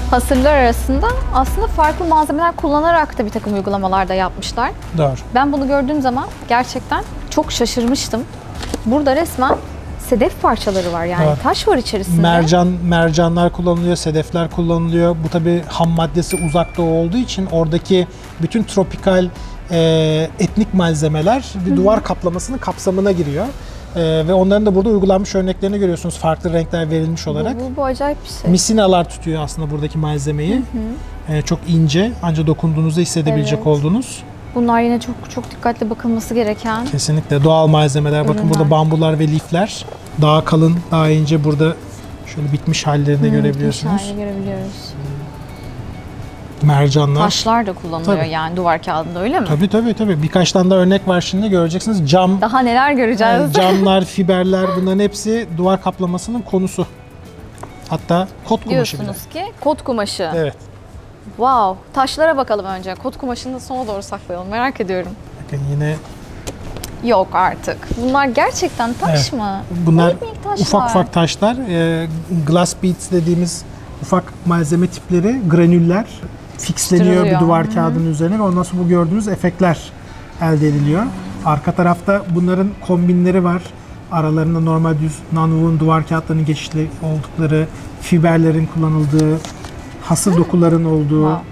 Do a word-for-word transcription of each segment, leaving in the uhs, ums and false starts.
hasırlar arasında aslında farklı malzemeler kullanarak da bir takım uygulamalar da yapmışlar. Doğru. Ben bunu gördüğüm zaman gerçekten çok şaşırmıştım. Burada resmen sedef parçaları var yani. Evet. Taş var içerisinde. Mercan, mercanlar kullanılıyor, sedefler kullanılıyor. Bu tabii ham maddesi Uzak Doğu olduğu için oradaki bütün tropikal e, etnik malzemeler bir Hı-hı. duvar kaplamasının kapsamına giriyor. E, ve onların da burada uygulanmış örneklerini görüyorsunuz. Farklı renkler verilmiş olarak. Bu, bu, bu acayip bir şey. Misinalar tutuyor aslında buradaki malzemeyi. E, çok ince, ancak dokunduğunuzda hissedebilecek evet. olduğunuz. Bunlar yine çok çok dikkatli bakılması gereken. Kesinlikle doğal malzemeler. Ürünler. Bakın burada bambular ve lifler. Daha kalın, daha ince burada şöyle bitmiş hallerini de görebiliyorsunuz. Bitmiş halini görebiliyoruz. Mercanlar. Taşlar da kullanılıyor tabii. yani duvar kağıdında öyle mi? Tabii tabii tabii. Birkaç tane daha örnek var şimdi göreceksiniz. Cam. Daha neler göreceğiz? Yani camlar, fiberler bunların hepsi duvar kaplamasının konusu. Hatta kot kumaşı bile. Diyorsunuz ki kot kumaşı. Evet. Wow. Taşlara bakalım önce. Kot kumaşını da sona doğru saklayalım. Merak ediyorum. Bakın yine. Yok artık. Bunlar gerçekten taş evet. mı? Bunlar ufak ufak taşlar. E, glass beads dediğimiz ufak malzeme tipleri, granüller fixleniyor bir duvar kağıdının üzerine ve ondan sonra bu gördüğünüz efektler elde ediliyor. Hmm. Arka tarafta bunların kombinleri var. Aralarında normal düz non-woven duvar kağıtlarının geçişli oldukları, fiberlerin kullanıldığı, hasır hmm. dokuların olduğu. Wow.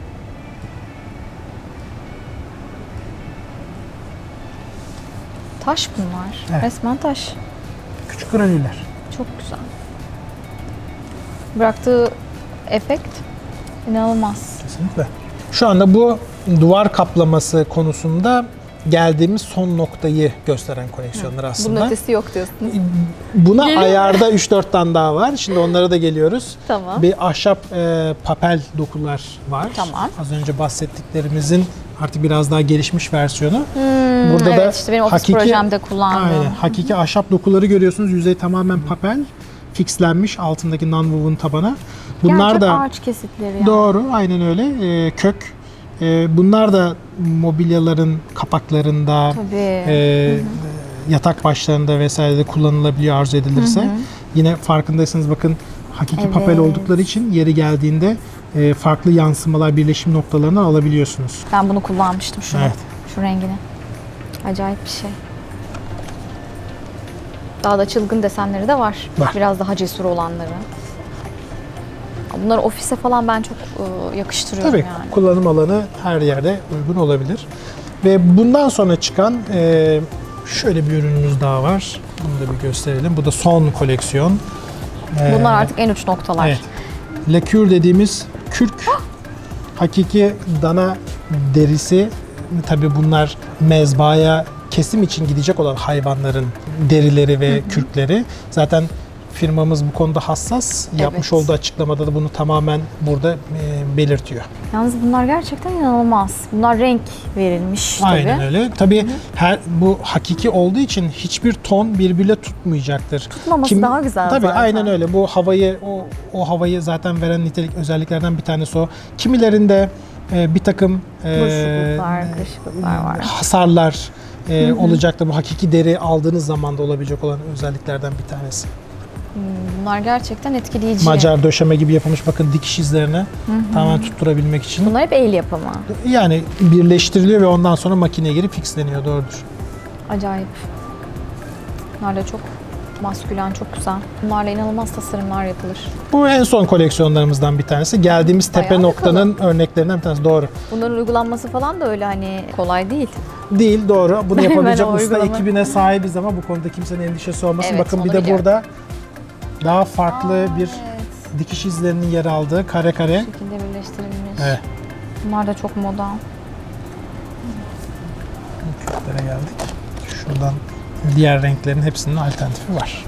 Taş bunlar. Evet. Resmen taş. Küçük granüller. Çok güzel. Bıraktığı efekt inanılmaz. Kesinlikle. Şu anda bu duvar kaplaması konusunda geldiğimiz son noktayı gösteren koleksiyonlar aslında. Bunun ötesi yok diyorsunuz. Buna Geliyor. ayarda üç dört tane daha var. Şimdi onlara da geliyoruz. Tamam. Bir ahşap e, papel dokular var. Tamam. Az önce bahsettiklerimizin artık biraz daha gelişmiş versiyonu. Hmm, Burada evet, da işte benim ofis hakiki, projemde kullandığım. Aynen, hakiki ahşap dokuları görüyorsunuz. Yüzey tamamen papel. Fixlenmiş altındaki non-woven tabana. Bunlar Gerçek da ağaç kesitleri. Yani. Doğru, aynen öyle. Ee, kök. Ee, bunlar da mobilyaların kapaklarında, e, yatak başlarında vesairede kullanılabiliyor arzu edilirse. Hı hı. Yine farkındaysanız bakın hakiki evet. papel oldukları için yeri geldiğinde e, farklı yansımalar, birleşim noktalarını alabiliyorsunuz. Ben bunu kullanmıştım şunu. Evet. Şu rengini. Acayip bir şey. Daha da çılgın desenleri de var. var. Biraz daha cesur olanları. Bunları ofise falan ben çok ıı, yakıştırıyorum Tabii, yani. Kullanım alanı her yerde uygun olabilir. Ve bundan sonra çıkan e, şöyle bir ürünümüz daha var. Bunu da bir gösterelim. Bu da son koleksiyon. Bunlar ee, artık en uç noktalar. Evet. Lakür dediğimiz kürk. Hakiki dana derisi. Tabii bunlar mezbahaya kesim için gidecek olan hayvanların derileri ve hı hı. kürkleri. Zaten firmamız bu konuda hassas. Evet. Yapmış olduğu açıklamada da bunu tamamen burada e, belirtiyor. Yalnız bunlar gerçekten inanılmaz. Bunlar renk verilmiş tabii. Aynen öyle. Tabii hı hı. her bu hakiki olduğu için hiçbir ton birbiriyle tutmayacaktır. Tutmaması Kim, daha güzel tabii, zaten. Aynen öyle. Bu havayı o o havayı zaten veren nitelik özelliklerden bir tanesi o. Kimilerinde e, bir takım e, buruşukluklar, kırışıklıklar var. Hasarlar e, hı hı. olacak da bu hakiki deri aldığınız zaman da olabilecek olan özelliklerden bir tanesi. Bunlar gerçekten etkileyici. Macar döşeme gibi yapılmış bakın dikiş izlerini hı hı. tamamen tutturabilmek için. Bunlar hep el yapımı. Yani birleştiriliyor ve ondan sonra makineye girip fixleniyor, doğrudur. Acayip. Bunlar da çok maskülen, çok güzel. Bunlarla inanılmaz tasarımlar yapılır. Bu en son koleksiyonlarımızdan bir tanesi. Geldiğimiz Bayağı tepe noktanın kalın. örneklerinden bir tanesi, doğru. Bunların uygulanması falan da öyle hani kolay değil. Değil, doğru. Bunu yapabilecek usta ekibine sahibiz ama bu konuda kimsenin endişesi olmasın. Evet, bakın bir de biliyorum. burada daha farklı Aa, bir evet. dikiş izlerinin yer aldığı kare kare. Bu şekilde birleştirilmiş. Evet. Bunlar da çok moda. Kürklere geldik. Şuradan diğer renklerin hepsinin alternatifi var.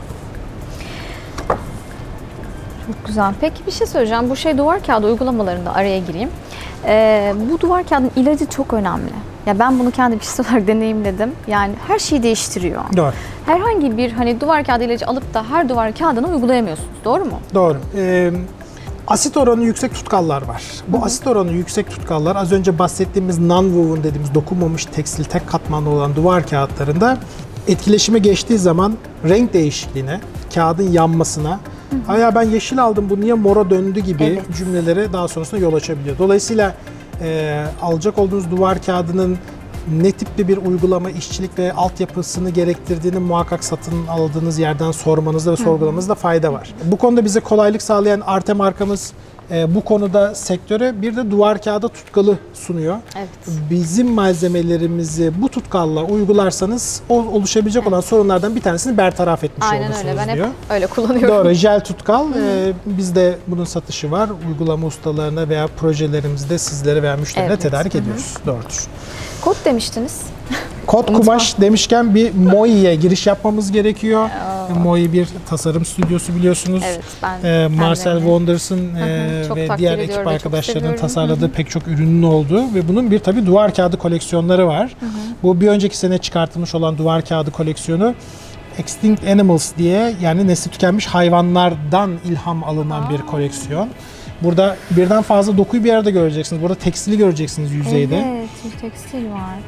Çok güzel. Peki bir şey söyleyeceğim. Bu şey duvar kağıdı uygulamalarında araya gireyim. Ee, bu duvar kağıdının ilacı çok önemli. Ya ben bunu kendi kişisel olarak deneyimledim. Yani her şeyi değiştiriyor. Doğru. Herhangi bir hani duvar kağıdı ilacı alıp da her duvar kağıdına uygulayamıyorsunuz. Doğru mu? Doğru. Ee, asit oranı yüksek tutkallar var. Bu Hı-hı. asit oranı yüksek tutkallar az önce bahsettiğimiz non-woven dediğimiz dokunmamış tekstil tek katmanlı olan duvar kağıtlarında etkileşime geçtiği zaman renk değişikliğine, kağıdın yanmasına "Aa ya ben yeşil aldım, bu niye mora döndü" gibi Evet. cümlelere daha sonrasında yol açabiliyor. Dolayısıyla e, alacak olduğunuz duvar kağıdının ne tipli bir uygulama, işçilik ve altyapısını gerektirdiğini muhakkak satın aldığınız yerden sormanızda ve sorgulamanızda fayda var. Bu konuda bize kolaylık sağlayan Arte markamız e, bu konuda sektöre bir de duvar kağıdı tutkalı sunuyor. Evet. Bizim malzemelerimizi bu tutkalla uygularsanız o oluşabilecek Evet. olan sorunlardan bir tanesini bertaraf etmiş Aynen olursunuz öyle. Ben diyor. hep öyle kullanıyorum. Doğru, jel tutkal. Ee, bizde bunun satışı var. Uygulama ustalarına veya projelerimizde sizlere veya müşterilere Evet. tedarik Hı hı. ediyoruz. Doğrudur. Kod demiştiniz. Kot Unutma. kumaş demişken bir Moi'ye giriş yapmamız gerekiyor. Moi bir tasarım stüdyosu biliyorsunuz. Evet, ben Ee, Marcel kendilerini- Wonders'ın hı, e, çok ve takdir diğer ediyorum ekip ve çok arkadaşlarının seviyorum. tasarladığı Hı hı. pek çok ürünün olduğu ve bunun bir tabii duvar kağıdı koleksiyonları var. Hı hı. Bu bir önceki sene çıkartılmış olan duvar kağıdı koleksiyonu Extinct Animals diye, yani nesli tükenmiş hayvanlardan ilham alınan Aa. bir koleksiyon. Burada birden fazla dokuyu bir arada göreceksiniz. Burada tekstili göreceksiniz yüzeyde. Evet, bir tekstil var.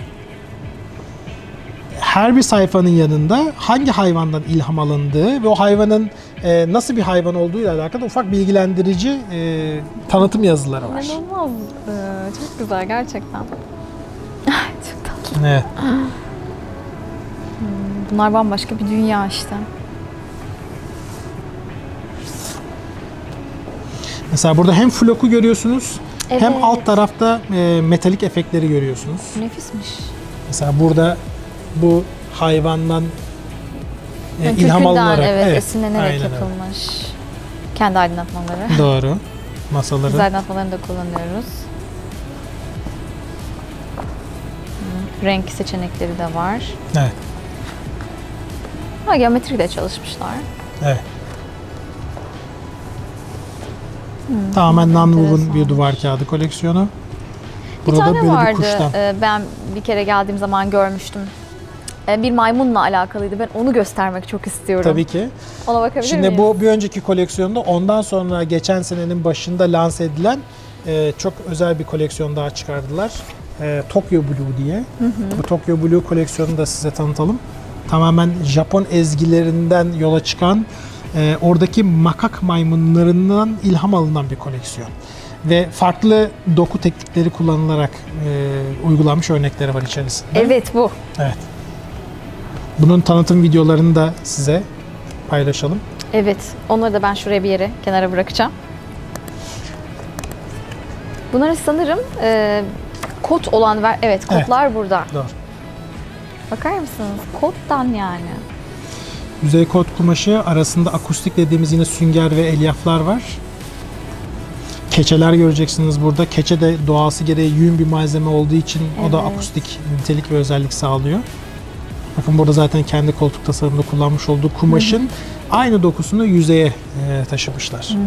Her bir sayfanın yanında hangi hayvandan ilham alındığı ve o hayvanın e, nasıl bir hayvan olduğuyla alakalı ufak bilgilendirici e, tanıtım yazıları var. İnanılmaz. Ee, çok güzel gerçekten. Çok tatlı. Evet. Bunlar bambaşka bir dünya işte. Mesela burada hem floku görüyorsunuz Evet. hem alt tarafta e, metalik efektleri görüyorsunuz. Nefismiş. Mesela burada bu hayvandan e, Yani ilham kürkünden, alınarak evet, esinlenerek aynen öyle. yapılmış. Kendi aydınlatmaları. Doğru. Masaları. Biz aydınlatmalarını da kullanıyoruz. Hı, renk seçenekleri de var. Evet. Ha, geometri de çalışmışlar. Evet. Tamamen non-woven enteresan. bir duvar kağıdı koleksiyonu. Bir Burada tane böyle bir vardı, kuştan. e, ben bir kere geldiğim zaman görmüştüm. E, Bir maymunla alakalıydı. Ben onu göstermek çok istiyorum. Tabii ki. Ona bakabilir Şimdi miyim? bu bir önceki koleksiyonda ondan sonra geçen senenin başında lanse edilen e, çok özel bir koleksiyon daha çıkardılar. E, Tokyo Blue diye. Hı hı. Bu Tokyo Blue koleksiyonunu da size tanıtalım. Tamamen Japon ezgilerinden yola çıkan e, oradaki makak maymunlarından ilham alınan bir koleksiyon. Ve farklı doku teknikleri kullanılarak e, uygulanmış örnekleri var içerisinde. Evet, bu. Evet. Bunun tanıtım videolarını da size paylaşalım. Evet. Onları da ben şuraya bir yere kenara bırakacağım. Bunları sanırım e, kot olan ver. Evet, kodlar burada. Doğru. Bakar mısınız? Kottan yani. Yüzey kot kumaşı arasında akustik dediğimiz yine sünger ve elyaflar var. Keçeler göreceksiniz burada. Keçe de doğası gereği yün bir malzeme olduğu için o da Evet. akustik nitelik ve özellik sağlıyor. Bakın burada zaten kendi koltuk tasarımında kullanmış olduğu kumaşın hı hı. aynı dokusunu yüzeye e, taşımışlar. Hı hı.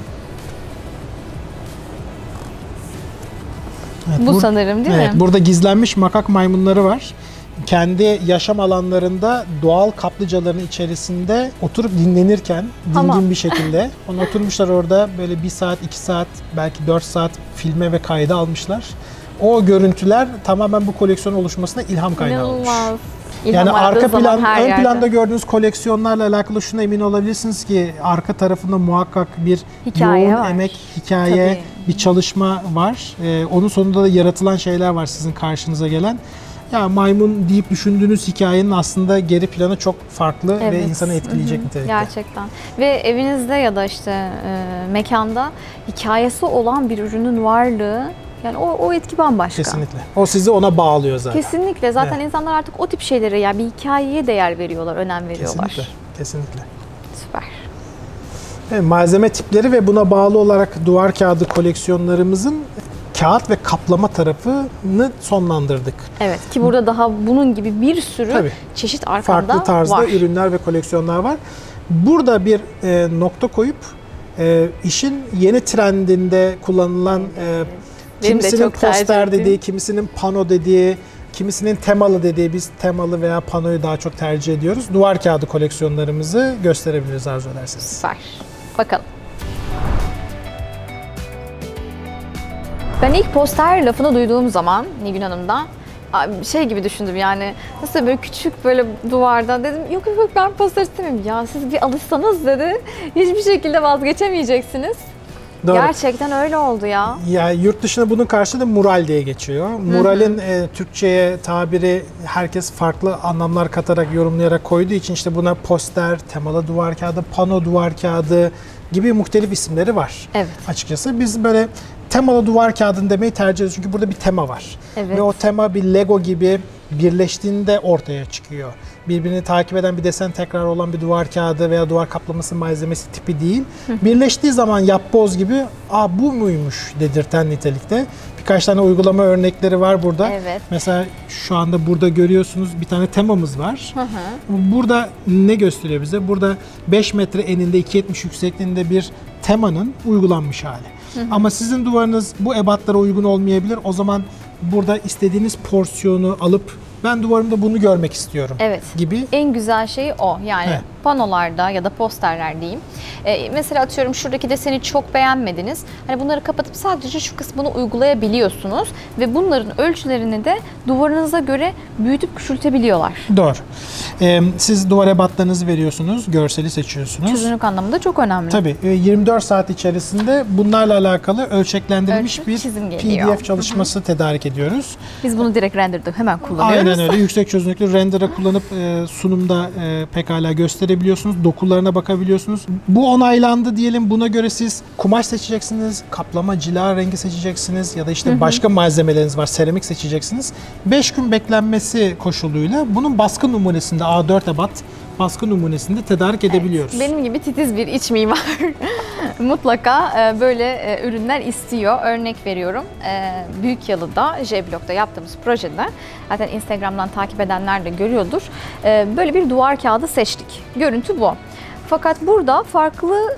Evet, Bu bur- sanırım değil evet, mi? burada gizlenmiş makak maymunları var. Kendi yaşam alanlarında doğal kaplıcaların içerisinde oturup dinlenirken dingin Tamam. bir şekilde onu oturmuşlar orada böyle bir saat, iki saat, belki dört saat filme ve kayda almışlar. O görüntüler tamamen bu koleksiyonun oluşmasına ilham kaynağı olmuş. İnanılmaz. İlham Yani aradığı arka zaman plan, her ön yerde. planda gördüğünüz koleksiyonlarla alakalı şuna emin olabilirsiniz ki arka tarafında muhakkak bir Hikaye yoğun var. emek, hikaye, Tabii. bir çalışma var. Ee, onun sonunda da yaratılan şeyler var sizin karşınıza gelen. Ya maymun deyip düşündüğünüz hikayenin aslında geri planı çok farklı ve Evet. insanı etkileyecek Hı hı. nitelikte. Gerçekten. Ve evinizde ya da işte e, mekanda hikayesi olan bir ürünün varlığı, yani o, o etki bambaşka. Kesinlikle. O sizi ona bağlıyor zaten. Kesinlikle. Zaten Evet. insanlar artık o tip şeylere, yani bir hikayeye değer veriyorlar, önem veriyorlar. Kesinlikle. Kesinlikle. Süper. Evet, malzeme tipleri ve buna bağlı olarak duvar kağıdı koleksiyonlarımızın kağıt ve kaplama tarafını sonlandırdık. Evet, ki burada daha bunun gibi bir sürü Tabii. çeşit arkamda Farklı tarzda var. ürünler ve koleksiyonlar var. Burada bir e, nokta koyup e, işin yeni trendinde kullanılan e, Benim de kimisinin çok tercih poster ettiğim. dediği, kimisinin pano dediği, kimisinin temalı dediği, biz temalı veya panoyu daha çok tercih ediyoruz. Duvar kağıdı koleksiyonlarımızı gösterebiliriz arzu ederseniz. Süper. Bakalım. Ben ilk poster lafını duyduğum zaman Nilgün Hanım'da şey gibi düşündüm yani nasıl böyle küçük böyle duvarda dedim yok yok yok ben poster istemiyorum. Ya siz bir alışsanız dedi hiçbir şekilde vazgeçemeyeceksiniz. Doğru. Gerçekten öyle oldu ya. Ya yurt dışında bunun karşılığı mural diye geçiyor. Muralin e, Türkçe'ye tabiri herkes farklı anlamlar katarak, yorumlayarak koyduğu için işte buna poster, temalı duvar kağıdı, pano duvar kağıdı gibi muhtelif isimleri var. Evet. Açıkçası biz böyle temalı duvar kağıdını demeyi tercih ediyoruz çünkü burada bir tema var. Evet. Ve o tema bir Lego gibi birleştiğinde ortaya çıkıyor. Birbirini takip eden bir desen tekrar olan bir duvar kağıdı veya duvar kaplaması malzemesi tipi değil. Birleştiği zaman yapboz gibi "Aa bu muymuş?" dedirten nitelikte. Birkaç tane uygulama örnekleri var burada. Evet. Mesela şu anda burada görüyorsunuz bir tane temamız var. Hı hı. Burada ne gösteriyor bize? Burada beş metre eninde iki yetmiş yüksekliğinde bir temanın uygulanmış hali. Hı hı. Ama sizin duvarınız bu ebatlara uygun olmayabilir. O zaman burada istediğiniz porsiyonu alıp ben duvarımda bunu görmek istiyorum Evet. gibi. En güzel şey o. Yani Evet. panolarda ya da posterler diyeyim. Ee, mesela atıyorum şuradaki deseni çok beğenmediniz. Hani bunları kapatıp sadece şu kısmını uygulayabiliyorsunuz ve bunların ölçülerini de duvarınıza göre büyütüp küçültebiliyorlar. Doğru. Ee, siz duvar ebatlarınızı veriyorsunuz, görseli seçiyorsunuz. Çözünürlük anlamında çok önemli. Tabii yirmi dört saat içerisinde bunlarla alakalı ölçeklendirilmiş Ölçü, bir çizim P geliyor. D F çalışması Hı-hı. tedarik ediyoruz. Biz bunu direkt render'da hemen kullanıyoruz. Aynen öyle. Yüksek çözünürlüklü render'a kullanıp e, sunumda e, pekala gösterebiliyorsunuz. Dokularına bakabiliyorsunuz. Bu onaylandı diyelim. Buna göre siz kumaş seçeceksiniz, kaplama, cila rengi seçeceksiniz ya da işte Hı-hı. başka malzemeleriniz var, seramik seçeceksiniz. beş gün beklenmesi koşuluyla bunun baskı numunesinde A dört ebat baskı numunesinde tedarik edebiliyoruz. Evet, benim gibi titiz bir iç mimar mutlaka böyle ürünler istiyor. Örnek veriyorum. Büyükyalı'da, J-Block'ta yaptığımız projede, zaten Instagram'dan takip edenler de görüyordur. Böyle bir duvar kağıdı seçtik. Görüntü bu. Fakat burada farklı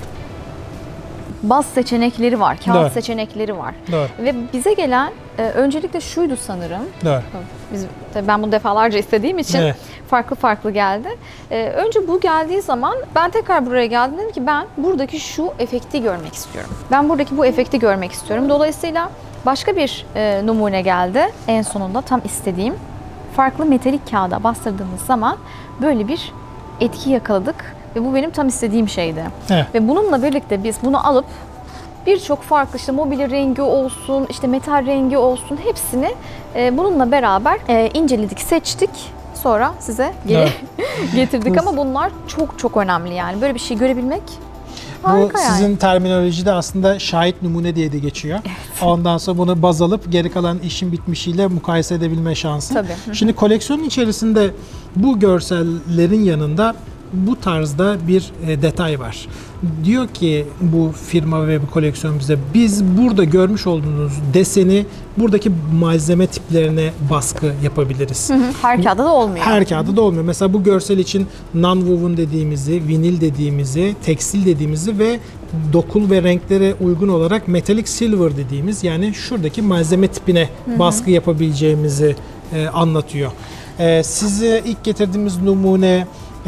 baz seçenekleri var, kağıt Doğru. seçenekleri var. Doğru. Ve bize gelen e, öncelikle şuydu sanırım. Doğru. Biz, tabii ben bunu defalarca istediğim için Evet. farklı farklı geldi. E, önce bu geldiği zaman ben tekrar buraya geldim, dedim ki ben buradaki şu efekti görmek istiyorum. Ben buradaki bu efekti görmek istiyorum. Dolayısıyla başka bir e, numune geldi en sonunda, tam istediğim. Farklı metalik kağıda bastırdığımız zaman böyle bir etki yakaladık. Ve bu benim tam istediğim şeydi. Evet. Ve bununla birlikte biz bunu alıp birçok farklı işte mobilya rengi olsun, işte metal rengi olsun, hepsini e, bununla beraber e, inceledik, seçtik. Sonra size geri Evet. getirdik ama bunlar çok çok önemli yani. Böyle bir şey görebilmek harika Bu yani. sizin terminolojide aslında şahit numune diye de geçiyor. Evet. Ondan sonra bunu baz alıp geri kalan işin bitmişiyle mukayese edebilme şansı. Tabii. Şimdi koleksiyonun içerisinde bu görsellerin yanında bu tarzda bir e, detay var. Diyor ki bu firma ve bu koleksiyon bize, biz burada görmüş olduğunuz deseni buradaki malzeme tiplerine baskı yapabiliriz. Hı hı. Her kağıda da olmuyor. Her kağıda da olmuyor. Mesela bu görsel için non-woven dediğimizi, vinil dediğimizi, tekstil dediğimizi ve dokul ve renklere uygun olarak metallic silver dediğimiz, yani şuradaki malzeme tipine hı hı. baskı yapabileceğimizi e, anlatıyor. E, size ilk getirdiğimiz numune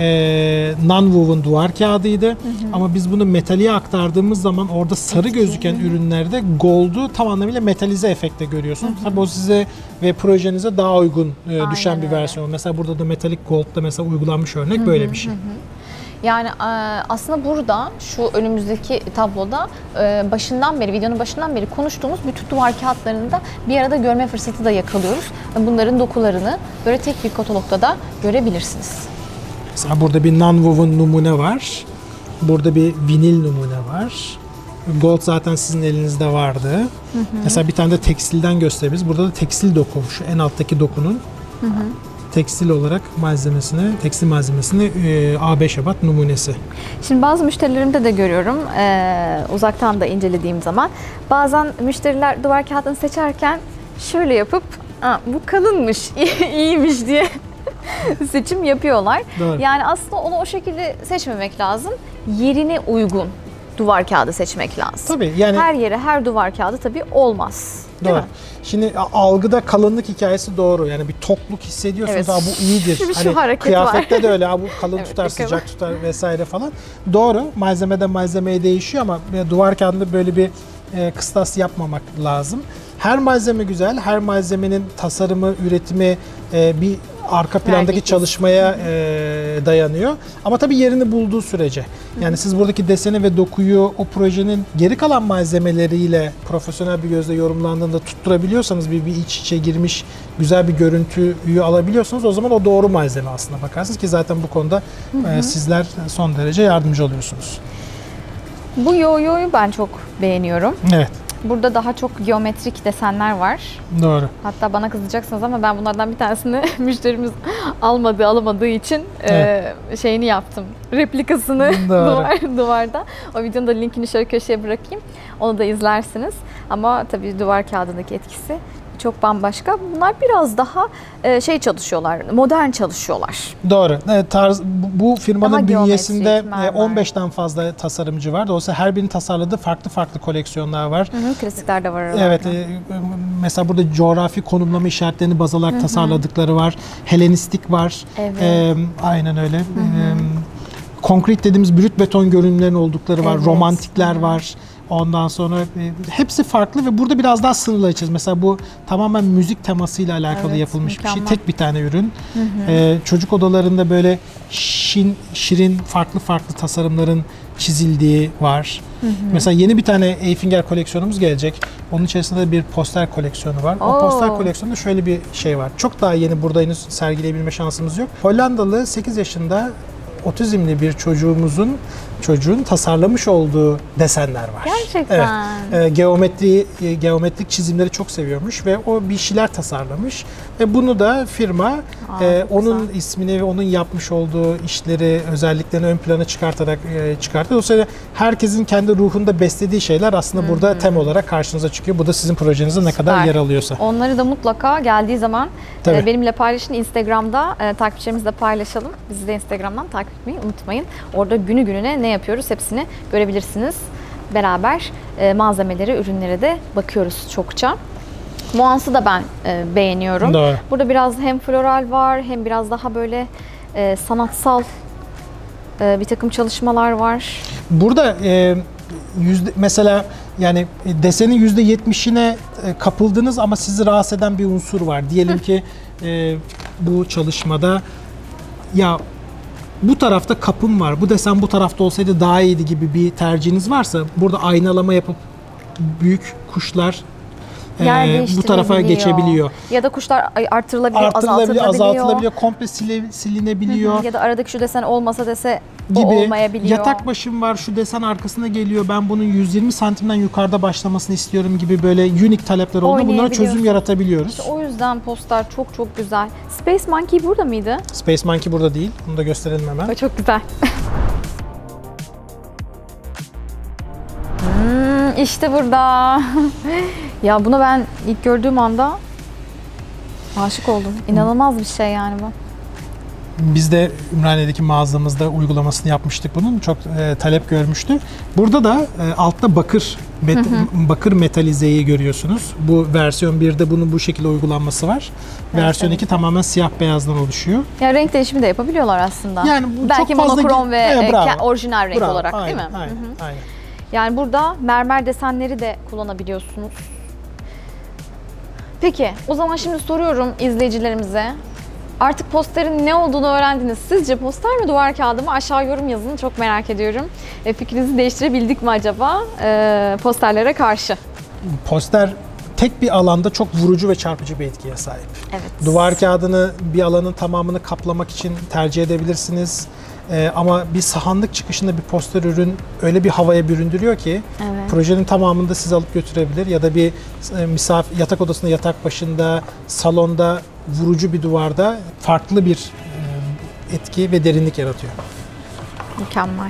Ee, non-woven duvar kağıdıydı. Hı hı. Ama biz bunu metaliğe aktardığımız zaman orada sarı Etki. gözüken ürünlerde gold'u tam anlamıyla metalize efekte görüyorsunuz. Hı hı. Tabii o size ve projenize daha uygun e, düşen Aynen bir öyle. versiyon. Mesela burada da metalik gold'da mesela uygulanmış örnek hı hı. böyle bir şey. Hı hı. Yani aslında burada şu önümüzdeki tabloda başından beri, videonun başından beri konuştuğumuz bütün duvar kağıtlarını da bir arada görme fırsatı da yakalıyoruz. Bunların dokularını böyle tek bir katalogda da görebilirsiniz. Mesela burada bir non-woven numune var. Burada bir vinil numune var. Gold zaten sizin elinizde vardı. Hı hı. Mesela bir tane de tekstilden gösteririz. Burada da tekstil doku. Şu en alttaki dokunun hı hı. tekstil olarak malzemesine, tekstil malzemesine e, A beş ebat numunesi. Şimdi bazı müşterilerimde de görüyorum, e, uzaktan da incelediğim zaman. Bazen müşteriler duvar kağıdını seçerken şöyle yapıp, bu kalınmış, iyiymiş diye seçim yapıyorlar. Doğru. Yani aslında onu o şekilde seçmemek lazım. Yerine uygun duvar kağıdı seçmek lazım. Tabii yani her yere her duvar kağıdı tabii olmaz. Doğru. Şimdi algıda kalınlık hikayesi doğru. Yani bir tokluk hissediyorsunuz. Evet. Bu iyidir. Şu hani kıyafette var. de öyle. Bu kalın evet, tutar, sıcak ama. tutar vesaire falan. Doğru. Malzemeden malzemeye değişiyor ama duvar kağıdında böyle bir e, kıstas yapmamak lazım. Her malzeme güzel, her malzemenin tasarımı, üretimi e, bir arka plandaki Verdik. çalışmaya e, dayanıyor. Ama tabii yerini bulduğu sürece. Yani siz buradaki deseni ve dokuyu o projenin geri kalan malzemeleriyle profesyonel bir gözle yorumlandığında tutturabiliyorsanız, bir, bir iç içe girmiş güzel bir görüntüyü alabiliyorsunuz. O zaman o doğru malzeme aslına bakarsınız ki zaten bu konuda e, sizler son derece yardımcı oluyorsunuz. Bu yo-yo'yu ben çok beğeniyorum. Evet. Burada daha çok geometrik desenler var. Doğru. Hatta bana kızacaksınız ama ben bunlardan bir tanesini müşterimiz almadığı, alamadığı için evet. e, şeyini yaptım. Replikasını duvar, duvarda. O videonun da linkini şöyle köşeye bırakayım. Onu da izlersiniz. Ama tabii duvar kağıdındaki etkisi çok bambaşka. Bunlar biraz daha e, şey çalışıyorlar, modern çalışıyorlar. Doğru. Evet, tarz, bu, bu firmanın Daha bünyesinde mermer. on beşten fazla tasarımcı var. Dolayısıyla her birinin tasarladığı farklı farklı koleksiyonlar var. Hı hı, klasikler de var aralarında. Evet. E, mesela burada coğrafi konumlama işaretlerini baz alarak hı hı. tasarladıkları var. Helenistik var. Evet. E, aynen öyle. Hı hı. E, konkret dediğimiz brüt beton görünümlerin oldukları var. Evet. Romantikler hı hı. var. Ondan sonra e, hepsi farklı ve burada biraz daha sınırlı açacağız. Mesela bu tamamen müzik temasıyla alakalı evet, yapılmış mükemmel. bir şey. Tek bir tane ürün. Hı hı. E, çocuk odalarında böyle şin, şirin, farklı farklı tasarımların çizildiği var. Hı hı. Mesela yeni bir tane Eyfinger koleksiyonumuz gelecek. Onun içerisinde de bir poster koleksiyonu var. Oo. O poster koleksiyonunda şöyle bir şey var. Çok daha yeni, burada henüz sergileyebilme şansımız yok. Hollandalı sekiz yaşında otizmli bir çocuğumuzun çocuğun tasarlamış olduğu desenler var. Gerçekten. Evet. E, geometri e, geometrik çizimleri çok seviyormuş ve o bir şeyler tasarlamış ve bunu da firma Aa, e, onun ismini ve onun yapmış olduğu işleri, özelliklerini ön plana çıkartarak e, çıkarttı. Dolayısıyla herkesin kendi ruhunda beslediği şeyler aslında burada hmm. tem olarak karşınıza çıkıyor. Bu da sizin projenizde ne Süper. kadar yer alıyorsa. Onları da mutlaka geldiği zaman e, benimle paylaşın. Instagram'da e, takipçilerimizle paylaşalım. Bizi de Instagram'dan takip etmeyi unutmayın. Orada günü gününe ne yapıyoruz hepsini görebilirsiniz. Beraber e, malzemelere, ürünlere de bakıyoruz çokça. Nuansı da ben e, beğeniyorum. Doğru. Burada biraz hem floral var hem biraz daha böyle e, sanatsal e, bir takım çalışmalar var. Burada e, yüzde, mesela yani desenin yüzde yetmişine e, kapıldınız ama sizi rahatsız eden bir unsur var. Diyelim ki e, bu çalışmada ya bu tarafta kapım var, bu desen bu tarafta olsaydı daha iyiydi gibi bir tercihiniz varsa burada aynalama yapıp büyük kuşlar e, bu tarafa geçebiliyor. Ya da kuşlar artırılabiliyor, artırılabiliyor, azaltılabiliyor. azaltılabiliyor, komple sile, silinebiliyor. Hı hı. Ya da aradaki şu desen olmasa dese gibi. O olmayabiliyor. Yatak başım var, şu desen arkasına geliyor, ben bunun yüz yirmi santimden yukarıda başlamasını istiyorum gibi böyle unik talepler olduğunda bunlara çözüm yaratabiliyoruz. İşte o yüzden poster çok çok güzel. Space Monkey burada mıydı? Space Monkey burada değil. Bunu da gösterelim hemen. O çok güzel. hmm, işte burada. Ya bunu ben ilk gördüğüm anda aşık oldum. İnanılmaz bir şey yani bu. Biz de Ümraniye'deki mağazamızda uygulamasını yapmıştık bunun. Çok e, talep görmüştü. Burada da e, altta bakır met, hı hı. bakır metalizeyi görüyorsunuz. Bu versiyon birde bunun bu şekilde uygulanması var. Evet, versiyon iki tamamen siyah beyazdan oluşuyor. Yani renk değişimi de yapabiliyorlar aslında. Yani belki çok fazla monokrom ve e, e, orijinal renk bravo. olarak Aynen, değil mi? Aynen, hı hı. aynen. Yani burada mermer desenleri de kullanabiliyorsunuz. Peki o zaman şimdi soruyorum izleyicilerimize. Artık posterin ne olduğunu öğrendiniz. Sizce poster mi duvar kağıdı mı? Aşağı yorum yazın. Çok merak ediyorum. E, fikrinizi değiştirebildik mi acaba e, posterlere karşı? Poster tek bir alanda çok vurucu ve çarpıcı bir etkiye sahip. Evet. Duvar kağıdını bir alanın tamamını kaplamak için tercih edebilirsiniz. Ee, ama bir sahanlık çıkışında bir poster ürün öyle bir havaya büründürüyor ki evet. projenin tamamını da siz alıp götürebilir ya da bir e, misafir yatak odasında, yatak başında, salonda vurucu bir duvarda farklı bir e, etki ve derinlik yaratıyor. Mükemmel.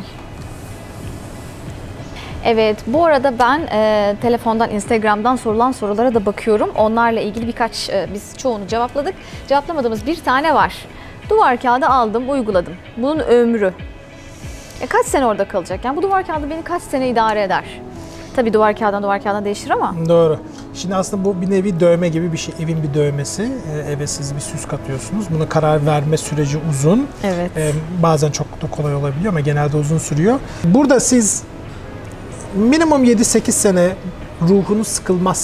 Evet, bu arada ben e, telefondan, Instagram'dan sorulan sorulara da bakıyorum. Onlarla ilgili birkaç, e, biz çoğunu cevapladık. Cevaplamadığımız bir tane var. Duvar kağıdı aldım, uyguladım. Bunun ömrü. E, kaç sene orada kalacak? Yani bu duvar kağıdı beni kaç sene idare eder? Tabii duvar kağıdından duvar kağıdına değişir ama. Doğru. Şimdi aslında bu bir nevi dövme gibi bir şey. Evin bir dövmesi. Ee, eve siz bir süs katıyorsunuz. Buna karar verme süreci uzun. Evet. Ee, bazen çok da kolay olabiliyor ama genelde uzun sürüyor. Burada siz minimum yedi sekiz sene ruhunuz sıkılmazsa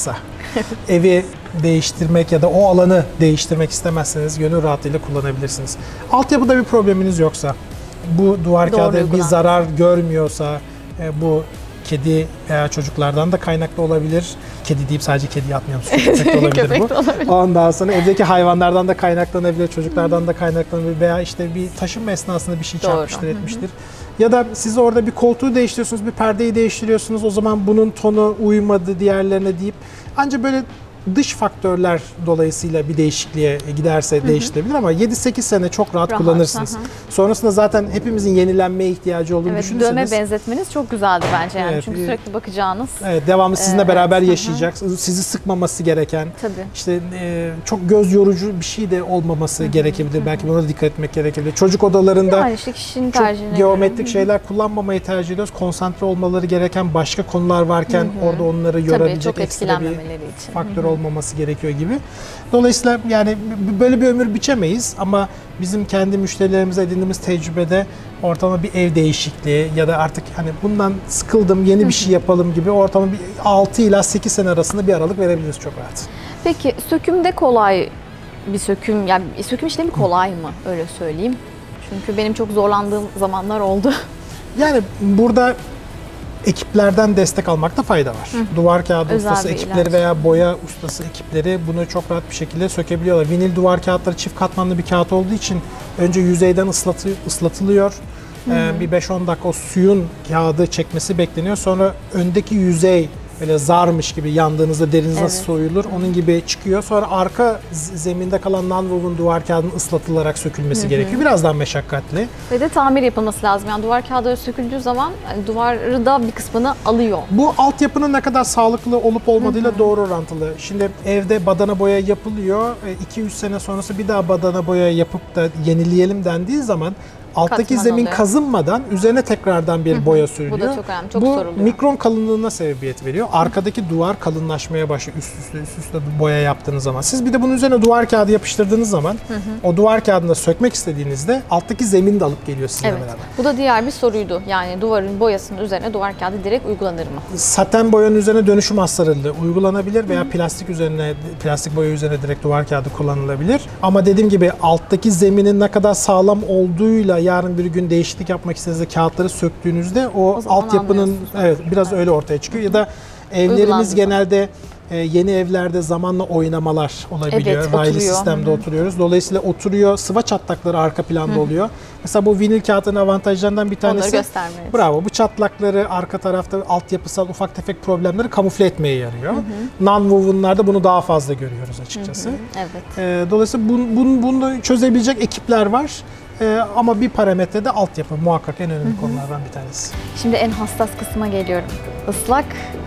evi değiştirmek ya da o alanı değiştirmek istemezseniz gönül rahatlığıyla kullanabilirsiniz. Altyapıda bir probleminiz yoksa, bu duvar Doğru kağıdı bir uygulan. zarar görmüyorsa, e, bu kedi veya çocuklardan da kaynaklı olabilir. Kedi deyip sadece kedi atmayalım. Köpek de olabilir Köpek bu. de olabilir. Ondan sonra evdeki hayvanlardan da kaynaklanabilir, çocuklardan da kaynaklanabilir veya işte bir taşınma esnasında bir şey Doğru. çarpmıştır, etmiştir. Ya da siz orada bir koltuğu değiştiriyorsunuz, bir perdeyi değiştiriyorsunuz. O zaman bunun tonu uymadı diğerlerine deyip ancak böyle dış faktörler dolayısıyla bir değişikliğe giderse değiştirebilir ama yedi sekiz sene çok rahat, Rahat, kullanırsınız. hı hı. Sonrasında zaten hepimizin yenilenmeye ihtiyacı olduğunu Evet, düşünürseniz. dövme benzetmeniz çok güzeldi bence yani. Evet, Çünkü bir- sürekli bakacağınız. Evet, devamlı sizinle Ee, beraber evet, hı hı. yaşayacak, sizi sıkmaması gereken, Tabii. işte e, çok göz yorucu bir şey de olmaması gerekebilir. Belki buna da dikkat etmek gerekebilir. Çocuk odalarında Yani işte kişinin çok tercihine geometrik göre. şeyler kullanmamayı tercih ediyoruz. Konsantre olmaları gereken başka konular varken orada onları Tabii yorabilecek çok ekstra bir etkilenmemeleri için. faktör olmaması gerekiyor gibi. Dolayısıyla yani b- böyle bir ömür biçemeyiz ama bizim kendi müşterilerimize edindiğimiz tecrübede ortalama bir ev değişikliği ya da artık hani bundan sıkıldım yeni bir şey yapalım gibi ortalama bir altı ila sekiz sene arasında bir aralık verebiliriz çok rahat. Peki sökümde kolay bir söküm, yani söküm işlemi kolay mı öyle söyleyeyim? Çünkü benim çok zorlandığım zamanlar oldu. Yani burada ekiplerden destek almakta fayda var. Duvar kağıdı Özel ustası bir ekipleri ilaç. veya boya ustası ekipleri bunu çok rahat bir şekilde sökebiliyorlar. Vinil duvar kağıtları çift katmanlı bir kağıt olduğu için önce yüzeyden ıslatı, ıslatılıyor. Ee, bir beş on dakika o suyun kağıdı çekmesi bekleniyor. Sonra öndeki yüzey böyle zarmış gibi yandığınızda deriniz nasıl Evet. soyulur onun gibi çıkıyor. Sonra arka z- zeminde kalan non-woven duvar kağıdının ıslatılarak sökülmesi gerekiyor. Birazdan meşakkatli. Ve de tamir yapılması lazım. Yani duvar kağıdı söküldüğü zaman yani duvarı da bir kısmını alıyor. Bu altyapının ne kadar sağlıklı olup olmadığıyla doğru orantılı. Şimdi evde badana boya yapılıyor. iki üç sene sonrası bir daha badana boya yapıp da yenileyelim dendiği zaman alttaki Katman zemin oluyor. kazınmadan üzerine tekrardan bir boya sürülüyor. Bu da çok önemli, çok Bu soruluyor. mikron kalınlığına sebebiyet veriyor. Arkadaki duvar kalınlaşmaya başlıyor üst üste üst üste bir boya yaptığınız zaman. Siz bir de bunun üzerine duvar kağıdı yapıştırdığınız zaman o duvar kağıdını da sökmek istediğinizde alttaki zemini de alıp geliyor sizinle Evet. beraber. Bu da diğer bir soruydu. Yani duvarın boyasının üzerine duvar kağıdı direkt uygulanır mı? Saten boyanın üzerine dönüşüm hasarlı uygulanabilir veya plastik üzerine plastik boya üzerine direkt duvar kağıdı kullanılabilir. Ama dediğim gibi alttaki zeminin ne kadar sağlam olduğuyla yarın bir gün değişiklik yapmak istediğinizde kağıtları söktüğünüzde o, O zaman altyapının anlıyorsunuz. evet biraz öyle ortaya çıkıyor ya da evlerimiz Uygulandığı genelde e, yeni evlerde zamanla oynamalar olabiliyor. Evet, Raylı oturuyor. sistemde oturuyoruz. Dolayısıyla oturuyor. Sıva çatlakları arka planda oluyor. Mesela bu vinil kağıtın avantajlarından bir tanesi. Onları göstermeniz. Bravo. Bu çatlakları arka tarafta altyapısal ufak tefek problemleri kamufle etmeye yarıyor. Non-woven'larda bunu daha fazla görüyoruz açıkçası. Evet. Ee, dolayısıyla bun, bun, bunu çözebilecek ekipler var. Ee, ama bir parametre de altyapı muhakkak en önemli konulardan bir tanesi. Şimdi en hassas kısma geliyorum. Islak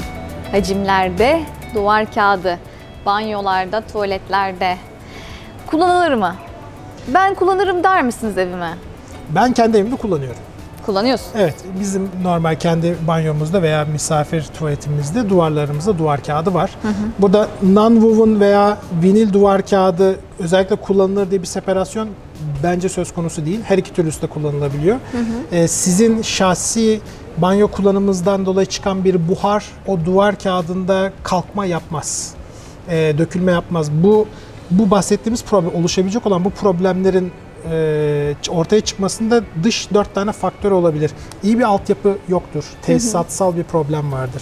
hacimlerde duvar kağıdı, banyolarda, tuvaletlerde kullanılır mı? Ben kullanırım der misiniz evime? Ben kendi evimde kullanıyorum. Kullanıyorsun. Evet, bizim normal kendi banyomuzda veya misafir tuvaletimizde duvarlarımızda duvar kağıdı var. Burada non-woven veya vinil duvar kağıdı özellikle kullanılır diye bir separasyon bence söz konusu değil. Her iki türlüsü de kullanılabiliyor. Ee, sizin şahsi banyo kullanımınızdan dolayı çıkan bir buhar o duvar kağıdında kalkma yapmaz. Ee, dökülme yapmaz. Bu bu bahsettiğimiz problem, oluşabilecek olan bu problemlerin e, ortaya çıkmasında dış dört tane faktör olabilir. İyi bir altyapı yoktur. Tesisatsal bir problem vardır.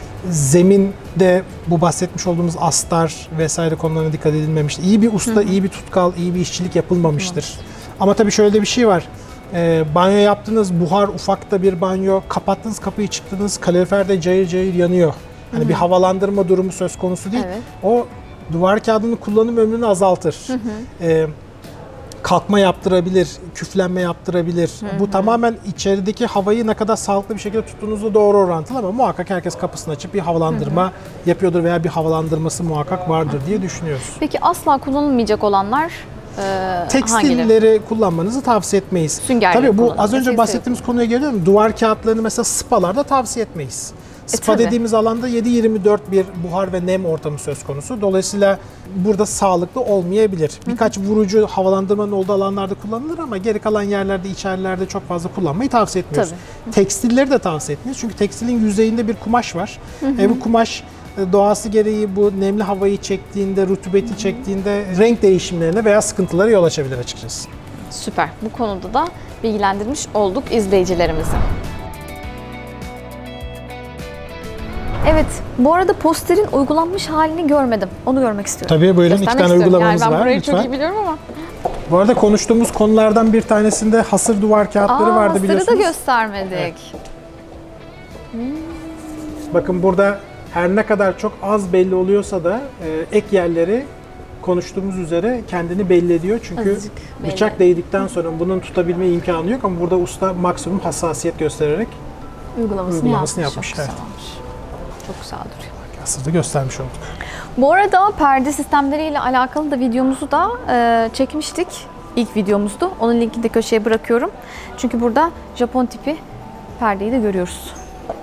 Zeminde bu bahsetmiş olduğumuz astar vesaire konularına dikkat edilmemiş. İyi bir usta, iyi bir tutkal, iyi bir işçilik yapılmamıştır. Ama tabii şöyle de bir şey var. E, banyo yaptınız, buhar ufakta bir banyo, kapattınız kapıyı çıktınız, kaloriferde cayır cayır yanıyor. Hani bir havalandırma durumu söz konusu değil. Evet. O duvar kağıdının kullanım ömrünü azaltır. E, kalkma yaptırabilir, küflenme yaptırabilir. Bu tamamen içerideki havayı ne kadar sağlıklı bir şekilde tuttuğunuzla doğru orantılı ama muhakkak herkes kapısını açıp bir havalandırma yapıyordur veya bir havalandırması muhakkak vardır diye düşünüyoruz. Peki asla kullanılmayacak olanlar e, hangileri? Tekstilleri kullanmanızı tavsiye etmeyiz. Süngerleri Tabii bu kullanın, az önce tekstil bahsettiğimiz konuya geliyorum. Duvar kağıtlarını mesela spalarda tavsiye etmeyiz. Spa tabii. dediğimiz alanda yedi yirmi dört bir buhar ve nem ortamı söz konusu. Dolayısıyla burada sağlıklı olmayabilir. Birkaç vurucu havalandırmanın olduğu alanlarda kullanılır ama geri kalan yerlerde, içerilerde çok fazla kullanmayı tavsiye etmiyoruz. Tekstilleri de tavsiye etmiyoruz. Çünkü tekstilin yüzeyinde bir kumaş var. E bu kumaş e, doğası gereği bu nemli havayı çektiğinde, rutubeti çektiğinde renk değişimlerine veya sıkıntılara yol açabilir açıkçası. Süper. Bu konuda da bilgilendirmiş olduk izleyicilerimizi. Evet, bu arada posterin uygulanmış halini görmedim. Onu görmek istiyorum. Tabii buyurun, iki Göstermek tane istiyorum. uygulamamız yani ben var. burayı Lütfen. çok iyi biliyorum ama. Bu arada konuştuğumuz konulardan bir tanesinde hasır duvar kağıtları Aa, vardı hasırı biliyorsunuz. da göstermedik. Evet. Bakın burada her ne kadar çok az belli oluyorsa da e, ek yerleri konuştuğumuz üzere kendini belli ediyor. Çünkü Azıcık belli. bıçak değdikten sonra bunun tutabilme imkanı yok ama burada usta maksimum hassasiyet göstererek Uygulamasını, uygulamasını yapmış. yapmış, Çok güzel evet. olmuş. Çok güzel duruyor. hasırda göstermiş olduk. Bu arada perde sistemleriyle alakalı da videomuzu da e, çekmiştik. İlk videomuzdu. Onun linkini de köşeye bırakıyorum. Çünkü burada Japon tipi perdeyi de görüyoruz.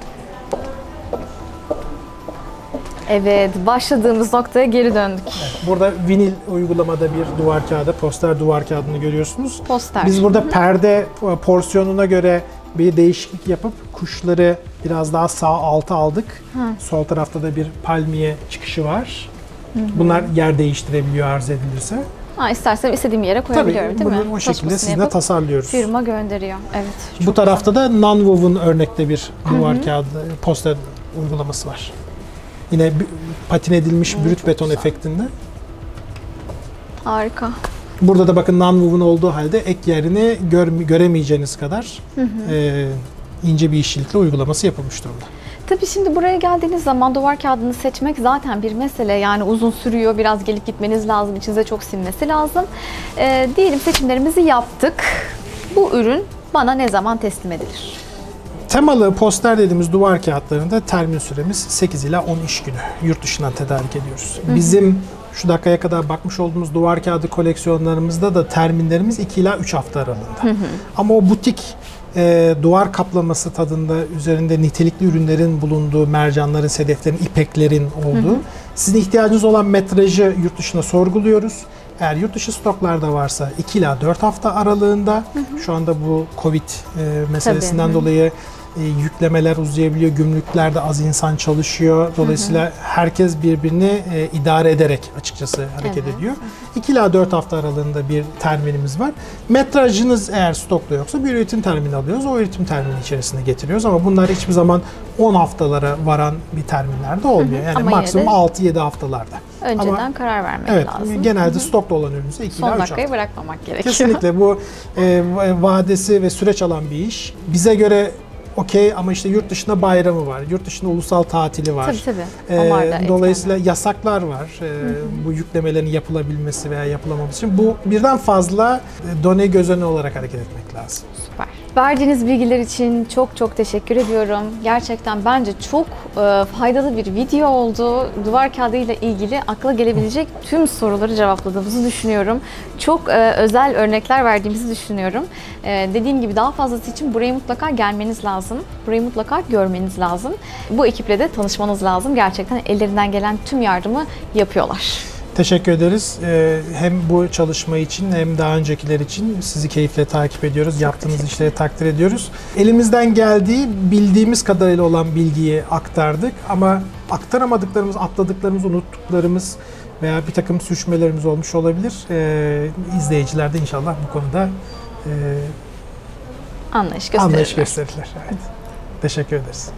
Evet, başladığımız noktaya geri döndük. Evet, burada vinil uygulamada bir duvar kağıdı, poster duvar kağıdını görüyorsunuz. Poster. Biz burada perde porsiyonuna göre bir değişiklik yapıp kuşları biraz daha sağ alta aldık. Hı. Sol tarafta da bir palmiye çıkışı var. Hı hı. Bunlar yer değiştirebiliyor arz edilirse. Ha, istersem istediğim yere koyabiliyorum. Tabii, değil mi? bunu o şekilde Tasmasını sizinle yapıp tasarlıyoruz. Firma gönderiyor. Evet. Bu tarafta da non-woven örnekte bir duvar Hı hı. kağıdı, poster uygulaması var. Yine patin edilmiş Hmm, brüt çok beton güzel. efektinde. Harika. Burada da bakın non-woven olduğu halde ek yerini gör, göremeyeceğiniz kadar Hı hı. e, ince bir işçilikle uygulaması yapılmış durumda. Tabii şimdi buraya geldiğiniz zaman duvar kağıdını seçmek zaten bir mesele. Yani uzun sürüyor, biraz gelip gitmeniz lazım, içinize çok sinmesi lazım. Ee, diyelim seçimlerimizi yaptık. Bu ürün bana ne zaman teslim edilir? Temalı poster dediğimiz duvar kağıtlarında termin süremiz sekiz ila on iş günü. Yurt dışından tedarik ediyoruz. Hı hı. Bizim şu dakikaya kadar bakmış olduğumuz duvar kağıdı koleksiyonlarımızda da terminlerimiz iki ila üç hafta aralığında. Hı hı. Ama o butik e, duvar kaplaması tadında üzerinde nitelikli ürünlerin bulunduğu, mercanların, sedeflerin, ipeklerin olduğu, hı hı. sizin ihtiyacınız olan metrajı yurt dışına sorguluyoruz. Eğer yurt dışı stoklarda varsa iki ila dört hafta aralığında, hı hı. şu anda bu Covid e, meselesinden Tabii. dolayı e, yüklemeler uzayabiliyor, gümrüklerde az insan çalışıyor. Dolayısıyla hı hı. herkes birbirini e, idare ederek açıkçası hareket evet. ediyor. iki ila dört hafta aralığında bir terminimiz var. Metrajınız eğer stokta yoksa bir üretim termini alıyoruz. O üretim termini içerisine getiriyoruz ama bunlar hiçbir zaman on haftalara varan bir terminler de olmuyor. Yani ama maksimum altı yedi haftalarda. Önceden ama, karar vermek evet, lazım. Genelde hı hı. stokta olan ürünse iki ila üç hafta. Son dakikayı bırakmamak gerekiyor. Kesinlikle bu e, vadesi ve süreç alan bir iş. Bize göre okey ama işte yurt dışında bayramı var, yurt dışında ulusal tatili var. Tabii tabii. Onlar da Ee, dolayısıyla eklemler. yasaklar var ee, hı hı. bu yüklemelerin yapılabilmesi veya yapılamaması için. Bu birden fazla done göz önüne olarak hareket etmek lazım. Süper. Verdiğiniz bilgiler için çok çok teşekkür ediyorum. Gerçekten bence çok e, faydalı bir video oldu. Duvar kağıdı ile ilgili akla gelebilecek tüm soruları cevapladığımızı düşünüyorum. Çok e, özel örnekler verdiğimizi düşünüyorum. E, dediğim gibi daha fazlası için buraya mutlaka gelmeniz lazım. Burayı mutlaka görmeniz lazım. Bu ekiple de tanışmanız lazım. Gerçekten ellerinden gelen tüm yardımı yapıyorlar. Teşekkür ederiz. Ee, hem bu çalışma için hem daha öncekiler için sizi keyifle takip ediyoruz. Çok Yaptığınız işleri takdir ediyoruz. Elimizden geldiği bildiğimiz kadarıyla olan bilgiyi aktardık ama aktaramadıklarımız, atladıklarımız, unuttuklarımız veya bir takım sürçmelerimiz olmuş olabilir. Ee, izleyiciler de inşallah bu konuda e, anlayış gösterirler. Anlayış gösterirler. Evet. Teşekkür ederiz.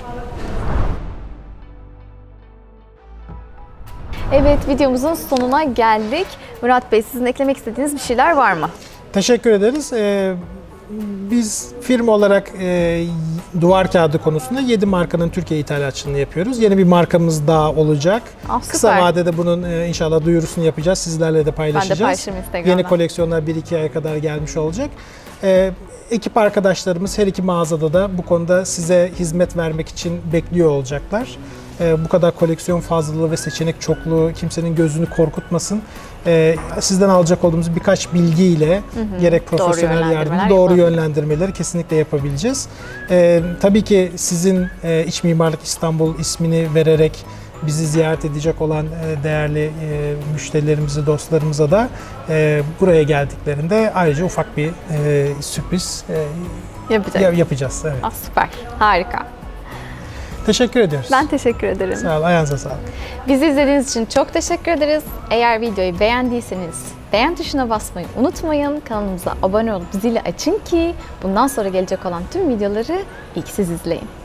Evet, videomuzun sonuna geldik. Murat Bey, sizin eklemek istediğiniz bir şeyler var mı? Teşekkür ederiz. Ee, biz firma olarak e, duvar kağıdı konusunda yedi markanın Türkiye ithalatçılığını yapıyoruz. Yeni bir markamız daha olacak. Ah, Kısa vadede bunun e, inşallah duyurusunu yapacağız. Sizlerle de paylaşacağız. Ben de paylaşırım Instagram'dan. Yeni koleksiyonlar bir iki aya kadar gelmiş olacak. E, ekip arkadaşlarımız her iki mağazada da bu konuda size hizmet vermek için bekliyor olacaklar. Bu kadar koleksiyon fazlalığı ve seçenek çokluğu kimsenin gözünü korkutmasın. Sizden alacak olduğumuz birkaç bilgiyle hı hı. gerek profesyonel yardımı, doğru yönlendirmeleri kesinlikle yapabileceğiz. Tabii ki sizin İç Mimarlık İstanbul ismini vererek bizi ziyaret edecek olan değerli müşterilerimize, dostlarımıza da buraya geldiklerinde ayrıca ufak bir sürpriz Yapacak. yapacağız. Evet. Ah, süper, harika. Teşekkür ediyoruz. Ben teşekkür ederim. Sağ ol, ayağınıza sağlık. Bizi izlediğiniz için çok teşekkür ederiz. Eğer videoyu beğendiyseniz beğen tuşuna basmayı unutmayın. Kanalımıza abone olup zili açın ki bundan sonra gelecek olan tüm videoları ilk siz izleyin.